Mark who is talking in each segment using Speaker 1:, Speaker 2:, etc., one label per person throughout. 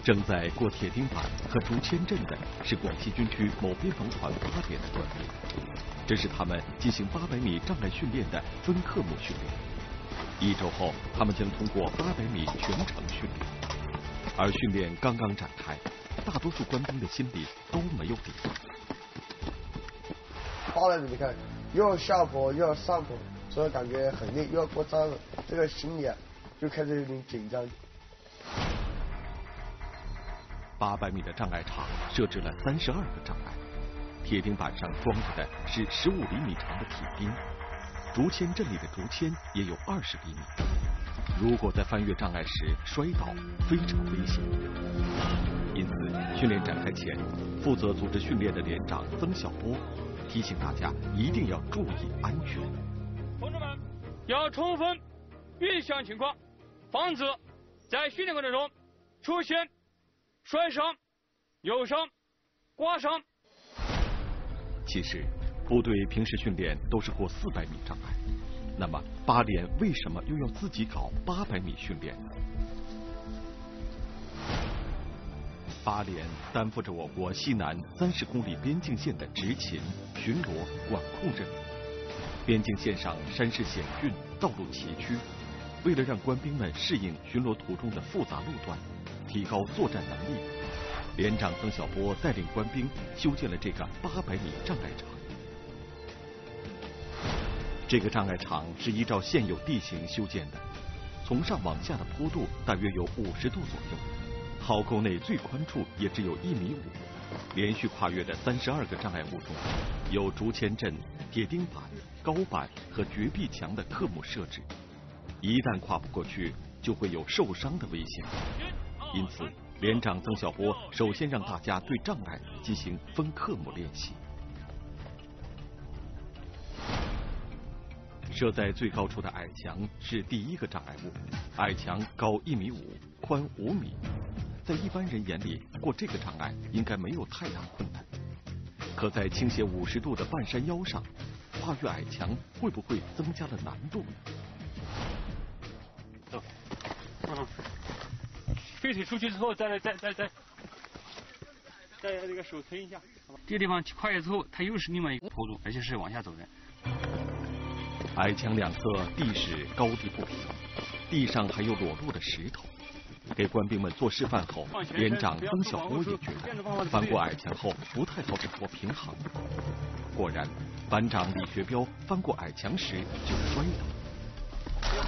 Speaker 1: 正在过铁钉板和竹签阵的是广西军区某边防团8连的官兵，这是他们进行800米障碍训练的分科目训练。1周后，他们将通过800米全程训练。而训练刚刚展开，大多数官兵的心里都没有底。
Speaker 2: 800米，你看又要下坡又要上坡，所以感觉很累，又要过障了，这个心里就开始有点紧张。
Speaker 1: 800米的障碍场设置了32个障碍，铁钉板上装着的是15厘米长的铁钉，竹签阵里的竹签也有20厘米。如果在翻越障碍时摔倒，非常危险。因此，训练展开前，负责组织训练的连长曾小波提醒大家一定要注意安全。
Speaker 3: 同志们，要充分预想情况，防止在训练过程中出现摔伤、扭伤、刮伤。
Speaker 1: 其实，部队平时训练都是过400米障碍，那么8连为什么又要自己搞800米训练呢？8连担负着我国西南30公里边境线的执勤、巡逻、管控任务。边境线上山势险峻，道路崎岖，为了让官兵们适应巡逻途中的复杂路段，提高作战能力，连长曾小波带领官兵修建了这个800米障碍场。这个障碍场是依照现有地形修建的，从上往下的坡度大约有50度左右，壕沟内最宽处也只有1.5米。连续跨越的32个障碍物中，有竹签阵、铁钉板、高板和绝壁墙的科目设置，一旦跨不过去，就会有受伤的危险。因此，连长曾小波首先让大家对障碍进行分科目练习。设在最高处的矮墙是第1个障碍物，矮墙高1.5米，宽5米。在一般人眼里，过这个障碍应该没有太大困难。可在倾斜50度的半山腰上，跨越矮墙会不会增加了难度呢？
Speaker 3: 飞腿出去之后，再这个手撑一下。这个地方跨越之后，它又是另外一个坡度，而且是往下走的。
Speaker 1: 矮墙两侧地势高低不平，地上还有裸露的石头。给官兵们做示范后，连长曾小波也觉得翻过矮墙后不太好掌握平衡。果然，班长李学彪翻过矮墙时就摔倒。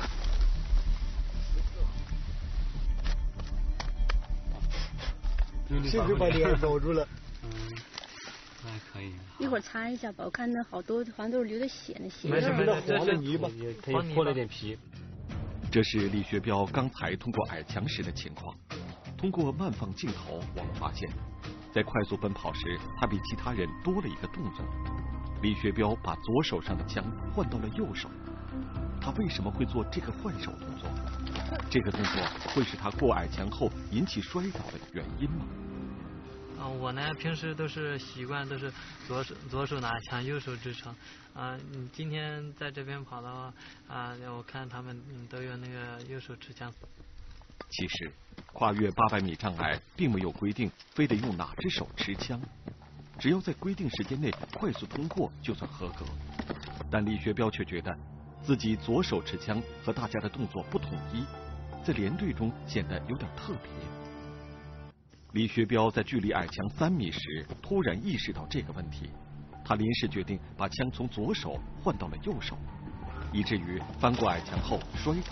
Speaker 2: 幸亏把脸守住了。
Speaker 3: 那可以。
Speaker 4: 一会儿擦一下吧，我看那好多好像都是流的血呢，血。
Speaker 3: 没事没事，
Speaker 2: 这是泥巴，
Speaker 3: 可以破了点皮。
Speaker 1: 这是李学彪刚才通过矮墙时的情况。通过慢放镜头，我们发现，在快速奔跑时，他比其他人多了一个动作。李学彪把左手上的枪换到了右手。他为什么会做这个换手动作？这个动作会是他过矮墙后引起摔倒的原因吗？
Speaker 5: 我呢平时都是习惯都是左手拿枪，右手支撑。今天在这边跑的话，我看他们都用那个右手持枪。
Speaker 1: 其实，跨越800米障碍并没有规定非得用哪只手持枪，只要在规定时间内快速通过就算合格。但李学彪却觉得自己左手持枪和大家的动作不统一，在连队中显得有点特别。李学彪在距离矮墙3米时突然意识到这个问题，他临时决定把枪从左手换到了右手，以至于翻过矮墙后摔倒。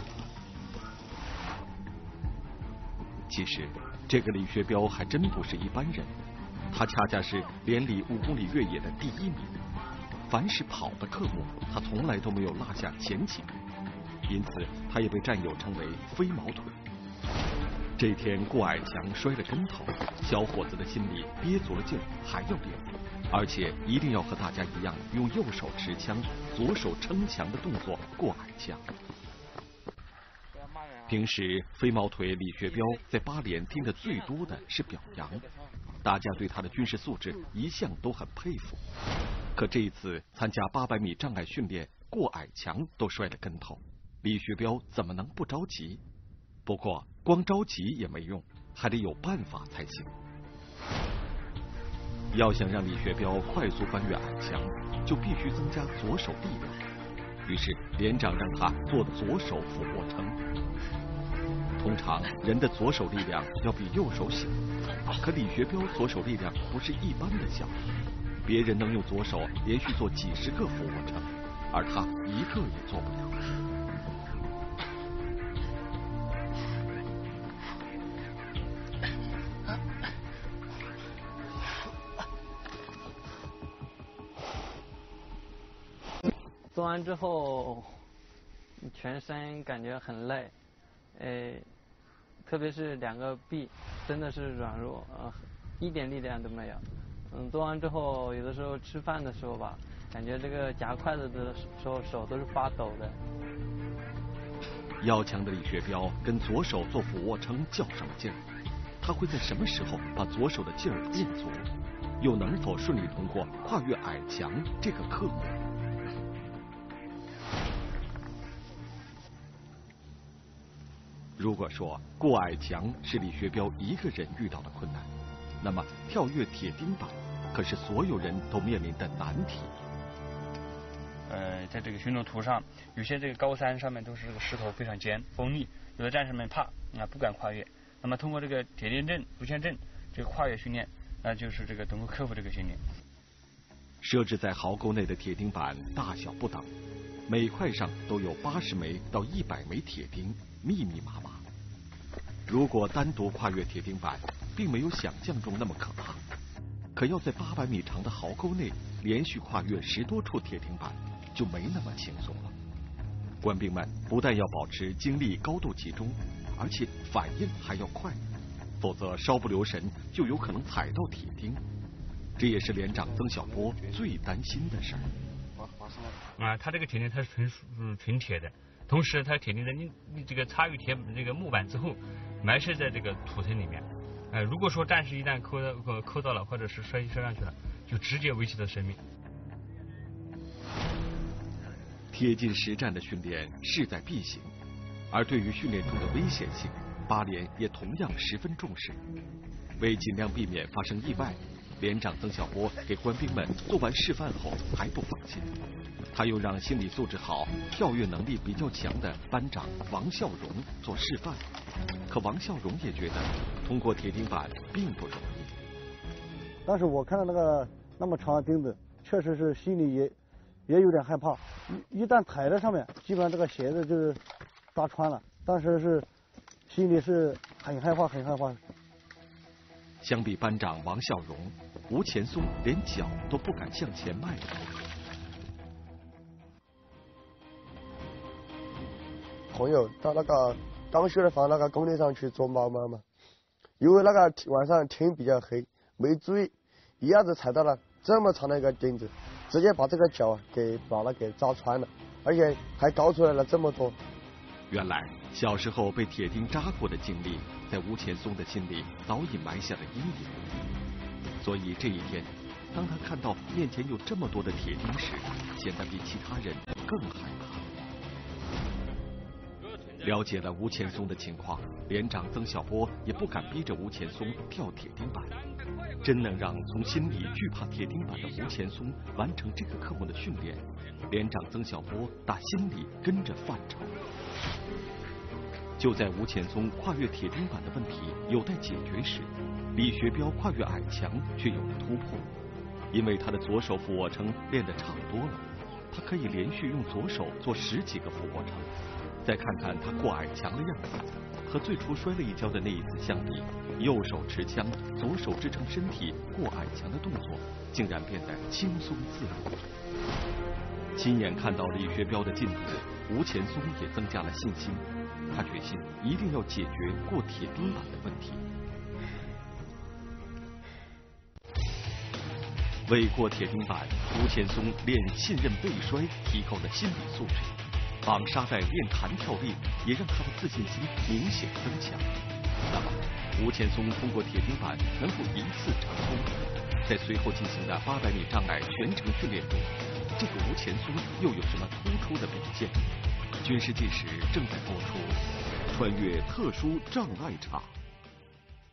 Speaker 1: 其实，这个李学彪还真不是一般人，他恰恰是连里5公里越野的第1名。凡是跑的科目，他从来都没有落下前几名，因此他也被战友称为飞毛腿。这天过矮墙摔了跟头，小伙子的心里憋足了劲，还要练，而且一定要和大家一样用右手持枪，左手撑墙的动作过矮墙。平时飞毛腿李学彪在8连听得最多的是表扬，大家对他的军事素质一向都很佩服。可这一次参加800米障碍训练，过矮墙都摔了跟头，李学彪怎么能不着急？不过光着急也没用， 还得有办法才行。要想让李学彪快速翻越矮墙，就必须增加左手力量。于是连长让他做左手俯卧撑。通常人的左手力量要比右手小，可李学彪左手力量不是一般的小，别人能用左手连续做几十个俯卧撑，而他一个也做不了。
Speaker 5: 做完之后，全身感觉很累，特别是2个臂真的是软弱，一点力量都没有。做完之后，有的时候吃饭的时候吧，感觉这个夹筷子的时候手都是发抖的。
Speaker 1: 要强的李学彪跟左手做俯卧撑较上了劲儿，他会在什么时候把左手的劲儿练足？又能否顺利通过跨越矮墙这个科目？如果说过矮墙是李学彪一个人遇到的困难，那么跳跃铁钉板可是所有人都面临的难题。
Speaker 3: 在这个训练图上，有些这个高山上面都是这个石头非常尖锋利，有的战士们怕不敢跨越。那么通过这个铁钉阵、无线阵这个跨越训练，那就是这个能够克服这个训练。
Speaker 1: 设置在壕沟内的铁钉板大小不等，每块上都有80枚到100枚铁钉，密密麻麻。如果单独跨越铁钉板，并没有想象中那么可怕。可要在800米长的壕沟内连续跨越10多处铁钉板，就没那么轻松了。官兵们不但要保持精力高度集中，而且反应还要快，否则稍不留神就有可能踩到铁钉。这也是连长曾小波最担心的事儿。
Speaker 3: 它这个铁钉它是纯铁的，同时它铁钉在你这个擦越这个木板之后，埋设在这个土层里面。如果说战士一旦扣到了，或者是摔上去了，就直接危及到生命。
Speaker 1: 贴近实战的训练势在必行，而对于训练中的危险性，8连也同样十分重视。为尽量避免发生意外，连长曾小波给官兵们做完示范后还不放心，他又让心理素质好、跳跃能力比较强的班长王孝荣做示范。可王孝荣也觉得通过铁钉板并不容易。
Speaker 6: 当时我看到那么长的钉子，确实是心里也有点害怕。一旦踩在上面，基本上这个鞋子就是扎穿了。当时是心里是很害怕，很害怕。
Speaker 1: 相比班长王孝荣，吴前松连脚都不敢向前迈了。
Speaker 2: 朋友到那个刚学的房那个工地上去做猫猫嘛，因为那个晚上天比较黑，没注意，一下子踩到了这么长的一个钉子，直接把这个脚给扎穿了，而且还高出来了这么多。
Speaker 1: 原来小时候被铁钉扎过的经历，在吴前松的心里早已埋下了阴影。所以这一天，当他看到面前有这么多的铁钉时，显得比其他人更害怕。了解了吴前松的情况，连长曾小波也不敢逼着吴前松跳铁钉板。真能让从心里惧怕铁钉板的吴前松完成这个科目的训练，连长曾小波打心里跟着犯愁。就在吴前松跨越铁钉板的问题有待解决时，李学彪跨越矮墙却有了突破。因为他的左手俯卧撑练得差不多了，他可以连续用左手做10几个俯卧撑。再看看他过矮墙的样子，和最初摔了一跤的那一次相比，右手持枪，左手支撑身体过矮墙的动作，竟然变得轻松自如。亲眼看到李学彪的进步，吴前松也增加了信心。他决心一定要解决过铁钉板的问题。为过铁钉板，吴前松练信任背摔，提高了心理素质。绑沙袋练弹跳力，也让他的自信心明显增强。那么，吴前松通过铁钉板能够一次成功，在随后进行的800米障碍全程训练中，这个吴前松又有什么突出的表现？军事纪实正在播出，穿越特殊障碍场。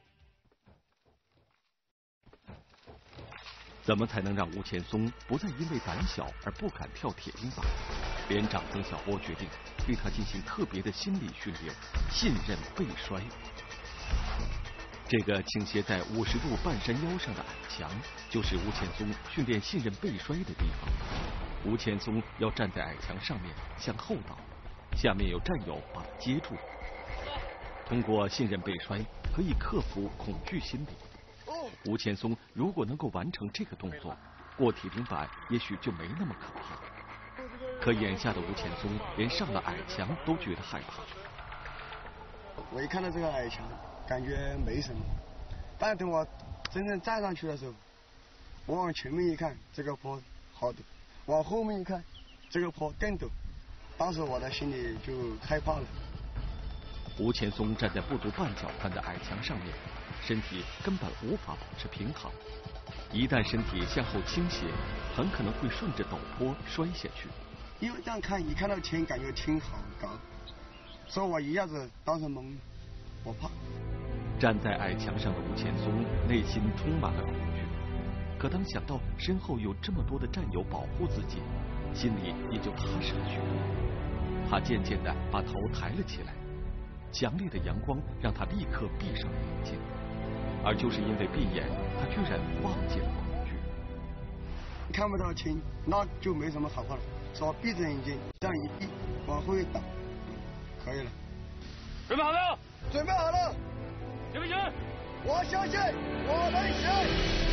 Speaker 1: 怎么才能让吴前松不再因为胆小而不敢跳铁钉板？连长曾小波决定对他进行特别的心理训练——信任背摔。这个倾斜在50度半山腰上的矮墙，就是吴前松训练信任背摔的地方。吴前松要站在矮墙上面向后倒，下面有战友把他接住。通过信任背摔，可以克服恐惧心理。吴前松如果能够完成这个动作，过铁钉板也许就没那么可怕。可眼下的吴前松连上了矮墙都觉得害怕。
Speaker 2: 我一看到这个矮墙，感觉没什么，但等我真正站上去的时候，我往前面一看，这个坡好陡；往后面一看，这个坡更陡。当时我的心里就害怕了。
Speaker 1: 吴前松站在不足半脚宽的矮墙上面，身体根本无法保持平衡。一旦身体向后倾斜，很可能会顺着陡坡摔下去。
Speaker 2: 因为这样看，一看到天，感觉天好高，所以我一下子当时懵了，我怕。
Speaker 1: 站在矮墙上的吴前松内心充满了恐惧，可当想到身后有这么多的战友保护自己，心里也就踏实了许多。他渐渐地把头抬了起来，强烈的阳光让他立刻闭上了眼睛，而就是因为闭眼，他居然忘记了恐惧。
Speaker 2: 看不到天，那就没什么好怕了。所以我闭着眼睛，这样一闭，往后一倒，可以了。
Speaker 3: 准备好了？
Speaker 2: 准备好了。
Speaker 3: 行不行？
Speaker 2: 我相信我能行。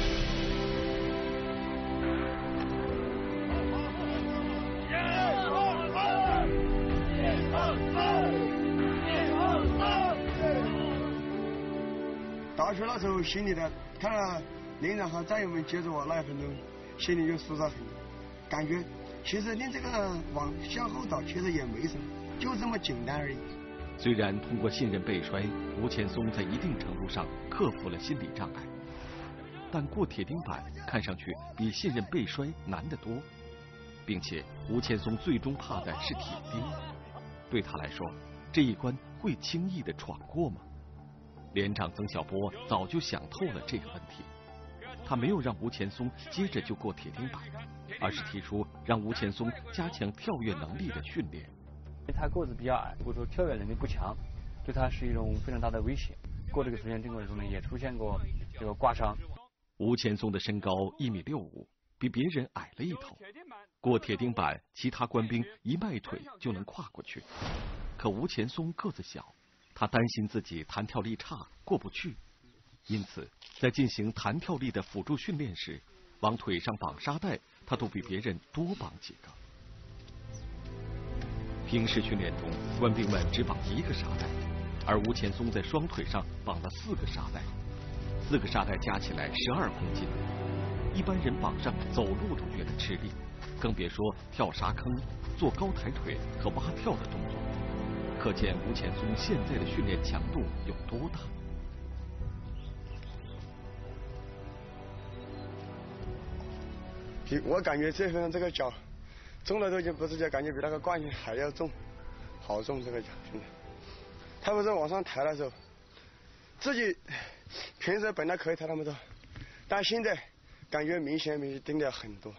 Speaker 2: 打球那时候心里的，看到连长和战友们接着我那一分钟，心里就舒畅很多，感觉其实练这个往向后倒其实也没什么，就这么简单而已。
Speaker 1: 虽然通过信任背摔，吴前松在一定程度上克服了心理障碍，但过铁钉板看上去比信任背摔难得多，并且吴前松最终怕的是铁钉。对他来说，这一关会轻易的闯过吗？连长曾小波早就想透了这个问题，他没有让吴前松接着就过铁钉板，而是提出让吴前松加强跳跃能力的训练。
Speaker 7: 他个子比较矮，或者说跳跃能力不强，对他是一种非常大的威胁。过这个直线钉过程中呢，也出现过这个刮伤。
Speaker 1: 吴前松的身高1.65米，比别人矮了一头。过铁钉板，其他官兵一迈腿就能跨过去，可吴前松个子小，他担心自己弹跳力差过不去，因此在进行弹跳力的辅助训练时，往腿上绑沙袋，他都比别人多绑几个。平时训练中，官兵们只绑1个沙袋，而吴前松在双腿上绑了4个沙袋，4个沙袋加起来12公斤。一般人绑上走路都觉得吃力，更别说跳沙坑、做高抬腿和蛙跳的动作。可见吴前松现在的训练强度有多大。
Speaker 2: 我感觉这回这个脚重了都已经不是脚，感觉比那个惯性还要重，好重这个脚现在。他不是往上抬的时候，自己平时本来可以抬那么多，但现在感觉明显比定了很多。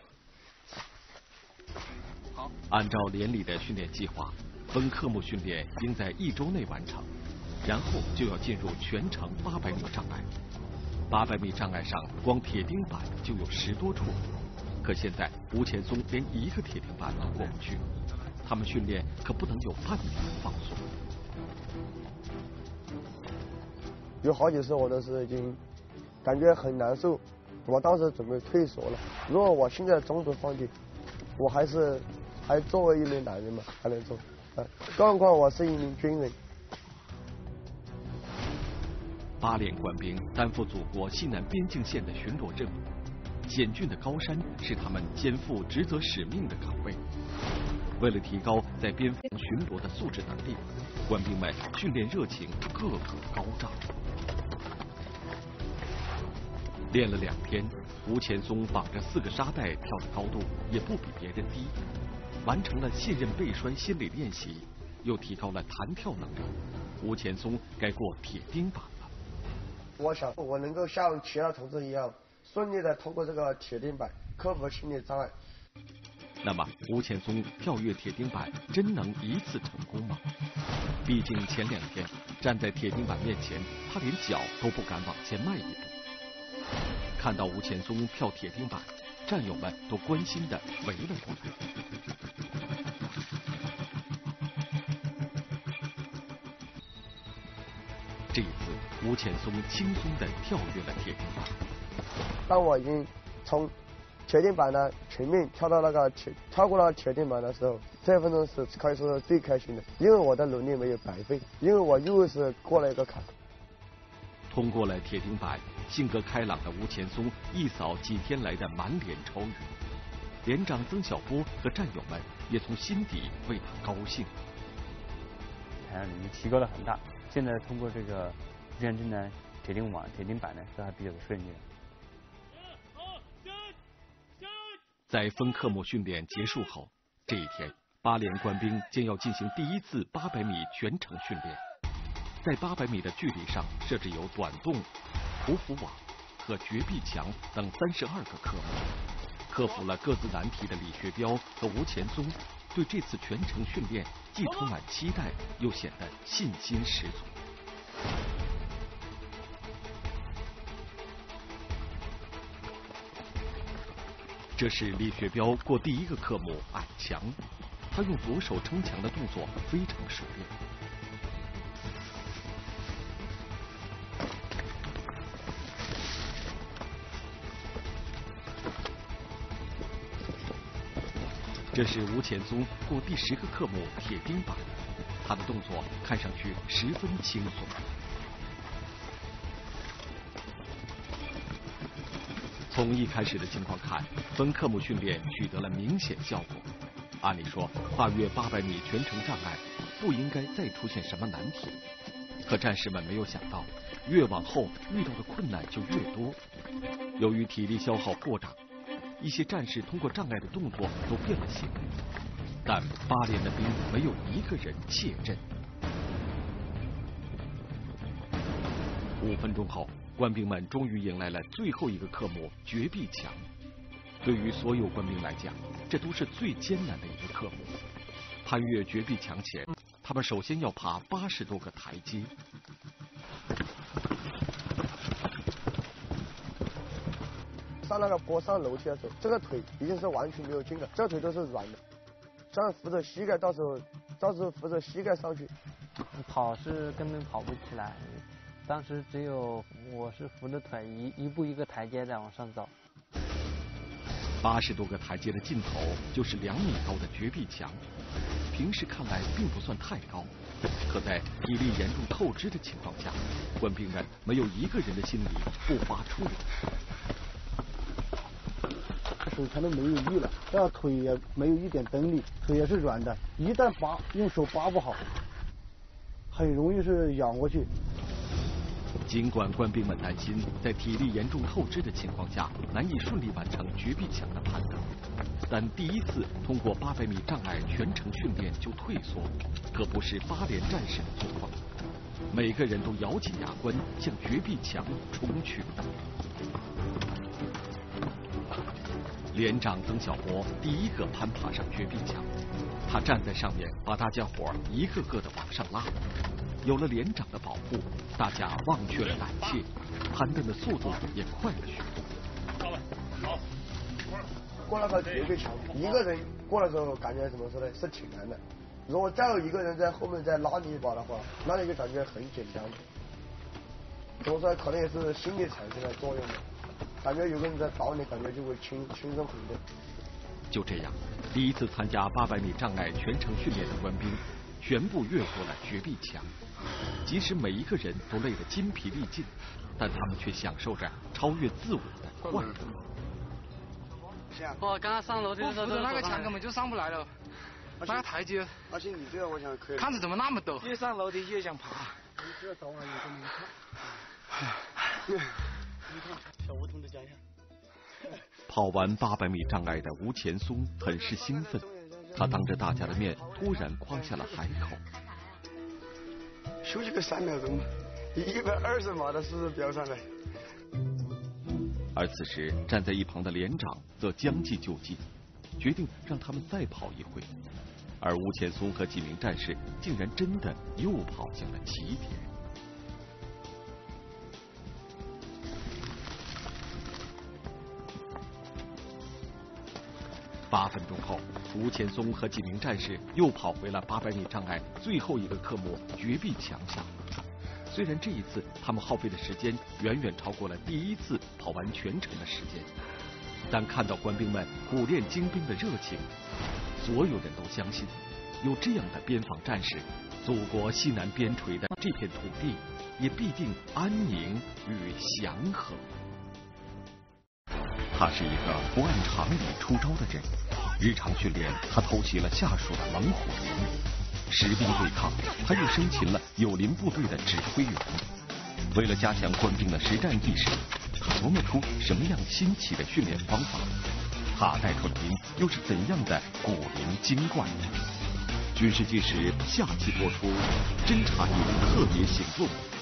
Speaker 1: 好，按照连里的训练计划，分科目训练应在1周内完成，然后就要进入全程800米障碍。800米障碍上，光铁钉板就有10多处。可现在吴前松连1个铁钉板都过不去，他们训练可不能有半点放松。
Speaker 2: 有好几次我都是已经感觉很难受，我当时准备退缩了。如果我现在中途放弃，我还作为一名男人嘛，还能做，更何况我是一名军人。
Speaker 1: 8连官兵担负祖国西南边境线的巡逻任务，险峻的高山是他们肩负职责使命的岗位。为了提高在边防巡逻的素质能力，官兵们训练热情个个高涨。练了2天，吴前松绑着4个沙袋跳的高度也不比别人低，完成了信任背摔心理练习，又提高了弹跳能力。吴前松该过铁钉板了。
Speaker 2: 我想我能够像其他同志一样， 顺利的通过这个铁钉板，克服心理障碍。
Speaker 1: 那么吴前松跳跃铁钉板真能一次成功吗？毕竟前2天站在铁钉板面前，他连脚都不敢往前迈一步。看到吴前松跳铁钉板，战友们都关心地围了过来。这一次，吴前松轻松地跳跃了铁钉板。
Speaker 2: 当我已经从铁钉板呢全面跳到超过了铁钉板的时候，这分钟是可以说是最开心的，因为我的努力没有白费，因为我又是过了一个坎。
Speaker 1: 通过了铁钉板，性格开朗的吴前松一扫几天来的满脸愁云。连长曾小波和战友们也从心底为他高兴。
Speaker 7: 台上已经提高了很大，现在通过这个吴前松呢铁钉板呢都还比较的顺利。
Speaker 1: 在分科目训练结束后，这一天8连官兵将要进行第1次800米全程训练。在800米的距离上设置有短洞、匍匐网和绝壁墙等32个科目。克服了各自难题的李学彪和吴前松，对这次全程训练既充满期待，又显得信心十足。这是李学彪过第1个科目矮墙，他用左手撑墙的动作非常熟练。这是吴前松过第10个科目铁钉板，他的动作看上去十分轻松。从一开始的情况看，分科目训练取得了明显效果。按理说，跨越800米全程障碍不应该再出现什么难题，可战士们没有想到，越往后遇到的困难就越多。由于体力消耗过长，一些战士通过障碍的动作都变了形，但8连的兵没有一个人怯阵。5分钟后，官兵们终于迎来了最后一个科目绝壁墙。对于所有官兵来讲，这都是最艰难的一个科目。攀越绝壁墙前，他们首先要爬80多个台阶。
Speaker 2: 上那个坡上楼梯的时候，这个腿已经是完全没有劲了，这腿都是软的，这样扶着膝盖，到时候扶着膝盖上去。
Speaker 5: 跑是根本跑不起来，当时只有我是扶着腿一步一个台阶在往上走。
Speaker 1: 80多个台阶的尽头就是2米高的绝壁墙，平时看来并不算太高，可在体力严重透支的情况下，官兵们没有一个人的心里不发怵。
Speaker 6: 手全都没有力了，这样腿也没有一点蹬力，腿也是软的，一旦用手拔不好，很容易是仰过去。
Speaker 1: 尽管官兵们担心在体力严重透支的情况下难以顺利完成绝壁墙的攀登，但第1次通过800米障碍全程训练就退缩，可不是8连战士的作风。每个人都咬紧牙关向绝壁墙冲去。连长曾小波第1个攀爬上绝壁墙，他站在上面，把大家伙一个个的往上拉。有了连长的保护，大家忘却了胆怯，攀登的速度也快了许多。
Speaker 2: 好，过那个绝壁墙，一个人过的时候感觉怎么说呢？是挺难的。如果再有一个人在后面再拉你一把的话，那你就感觉很简单。怎么说？可能也是心理产生了作用的。感觉有个人在打你，感觉就会轻松很多。
Speaker 1: 就这样，第1次参加800米障碍全程训练的官兵全部越过了绝壁墙。即使每一个人都累得筋疲力尽，但他们却享受着超越自我的快乐。
Speaker 5: 我刚刚上楼梯的时候，
Speaker 8: 那个墙根本就上不来了，那个台阶。
Speaker 2: 而且你这个我想可以。
Speaker 8: 看着怎么那么陡？
Speaker 5: 越上楼梯越想爬。
Speaker 6: 你这早晚有个没看。你看，小梧桐的家乡。
Speaker 1: 跑完800米障碍的吴前松很是兴奋，他当着大家的面突然夸下了海口。
Speaker 2: 休息个3秒钟吧，120码的速度飙上来。
Speaker 1: 而此时站在一旁的连长则将计就计，决定让他们再跑一回。而吴谦松和几名战士竟然真的又跑进了起点。8分钟后，吴谦松和几名战士又跑回了800米障碍最后一个科目绝壁墙下。虽然这一次他们耗费的时间远远超过了第一次跑完全程的时间，但看到官兵们苦练精兵的热情，所有人都相信，有这样的边防战士，祖国西南边陲的这片土地也必定安宁与祥和。他是一个不按常理出招的人，日常训练他偷袭了下属的猛虎营，实兵对抗他又生擒了友邻部队的指挥员。为了加强官兵的实战意识，他琢磨出什么样新奇的训练方法？他带出的兵又是怎样的古灵精怪？军事纪实下期播出，侦察营特别行动。